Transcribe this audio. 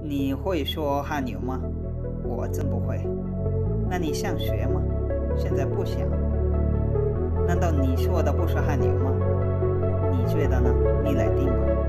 你会说汉语吗？我真不会。那你想学吗？现在不想。难道你说的不是汉语吗？你觉得呢？你来定吧。